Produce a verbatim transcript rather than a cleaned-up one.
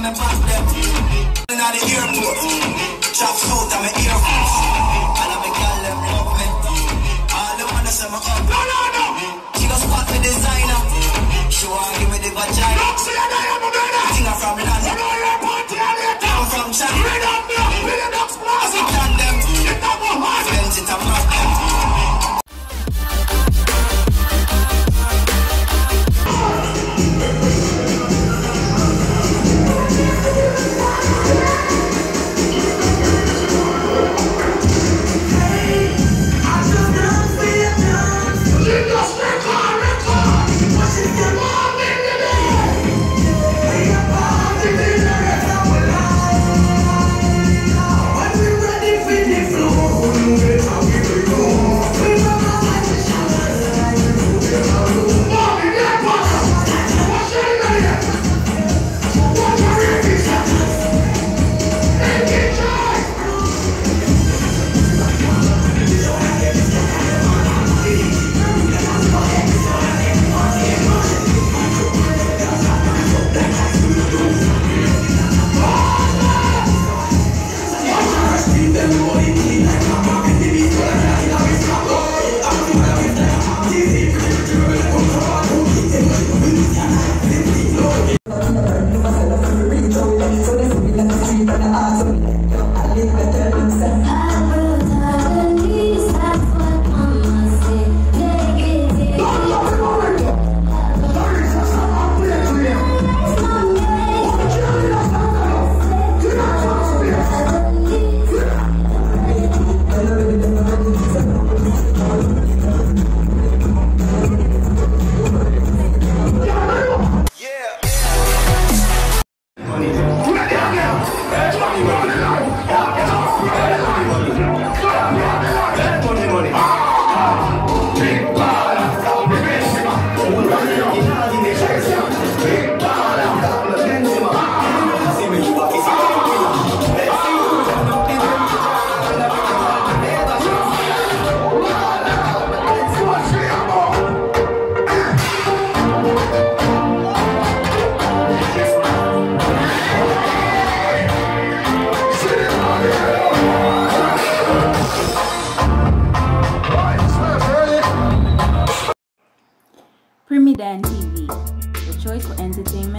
me back them. In the airport, chop suit and me Air Force. And I me girl them love me. All the wanna say me up. No, no, no. She go spot me designer. She want give me the vagina. Look, see that I am a brother. Thing I'm from London. You know you're party and later. I'm from China. Bring up me up, bring it up, splash. As it can them. It never hard. Benz it and rock them. Primidan T V, the choice for entertainment.